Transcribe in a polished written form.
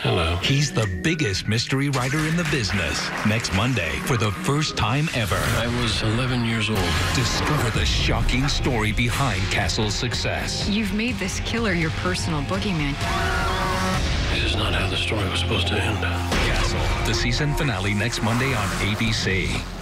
Hello. He's the biggest mystery writer in the business. Next Monday, for the first time ever, I was 11 years old. discover the shocking story behind Castle's success. You've made this killer your personal boogeyman. This is not how the story was supposed to end. Castle, the season finale next Monday on ABC.